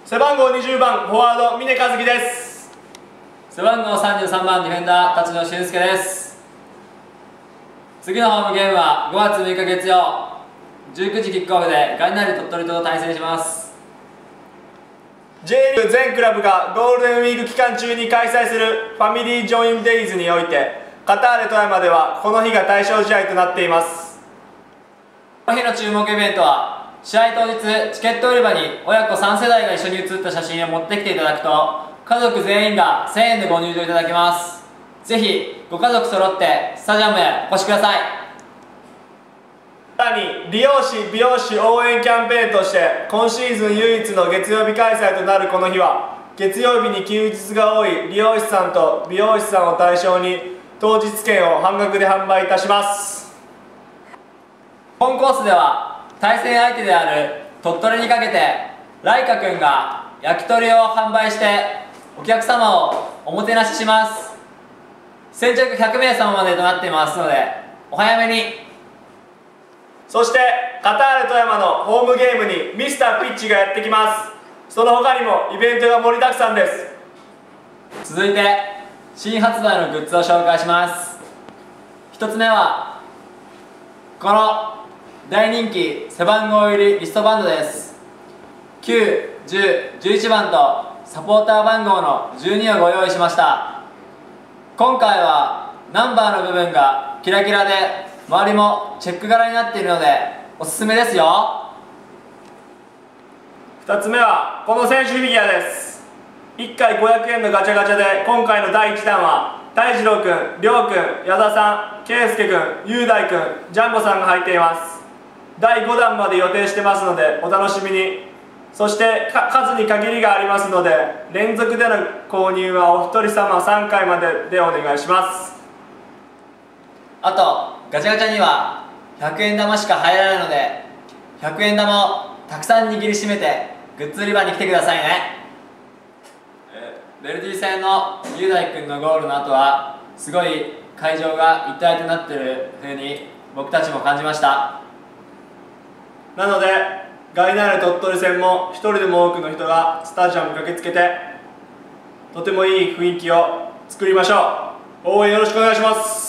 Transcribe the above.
背番号20番フォワード峰和樹です。 背番号33番ディフェンダー立野俊介です。次のホームゲームは5月6日月曜19時キックオフでガイナーレ鳥取と対戦します。 J リーグ全クラブがゴールデンウィーク期間中に開催するファミリージョインデイズにおいてカターレ富山ではこの日が対象試合となっています。 この日の注目イベントは試合当日チケット売り場に親子3世代が一緒に写った写真を持ってきていただくと家族全員が1000円でご入場いただけます。ぜひご家族揃ってスタジアムへお越しください。 さらに理容師・美容師応援キャンペーンとして今シーズン唯一の月曜日開催となるこの日は月曜日に休日が多い理容師さんと美容師さんを対象に当日券を半額で販売いたします。 本コースでは対戦相手である鳥取にかけてライカ君が焼き鳥を販売してお客様をおもてなしします。先着100名様までとなっていますのでお早めに。 そしてカターレ富山のホームゲームにミスターピッチがやってきます。その他にもイベントが盛りだくさんです。 続いて新発売のグッズを紹介します。1つ目はこの大人気背番号入りリストバンドです。9、10、11番とサポーター番号の12をご用意しました。今回はナンバーの部分がキラキラで周りもチェック柄になっているのでおすすめですよ。 2つ目はこの選手フィギュアです。1回500円のガチャガチャで今回の第1弾は大二郎くん、りょうくん、矢田さん、圭介くん、雄大くん、ジャンボさんが入っています。第5弾まで予定してますのでお楽しみに。そして数に限りがありますので連続での購入はお一人様3回まででお願いします。 あとガチャガチャには100円玉しか入らないので100円玉をたくさん握りしめてグッズ売り場に来てくださいね。ベルディ戦の雄大君のゴールの後はすごい会場が一体となっている風に僕たちも感じました。 なのでガイナーレ鳥取戦も一人でも多くの人がスタジアムに駆けつけてとてもいい雰囲気を作りましょう。応援よろしくお願いします。